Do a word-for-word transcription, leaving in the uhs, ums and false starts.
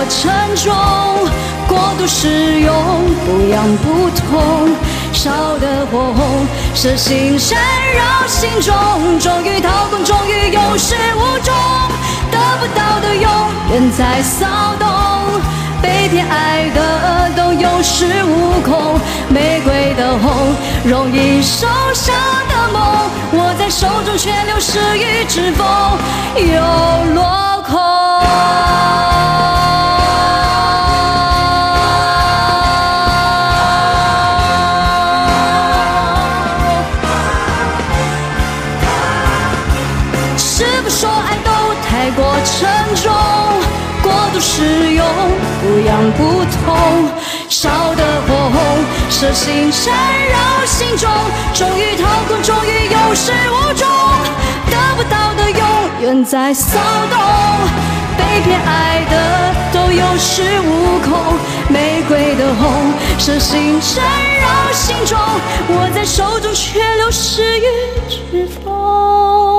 沉重，过度使用不痒不痛，烧得火红，蛇心缠绕心中，终于掏空，终于有始无终，得不到的永远在骚动，被偏爱的都有恃无恐，玫瑰的红，容易受伤的梦，握在手中却流失于指缝，又落空。师傅说爱都太过沉重，过度使用不痒不痛，烧得火红，蛇心缠绕心中，终于掏空，终于有始无终，得不到的永远在骚动，被偏爱的都有恃无恐，玫瑰的红，蛇心缠绕心中，握在手中却流失于指缝。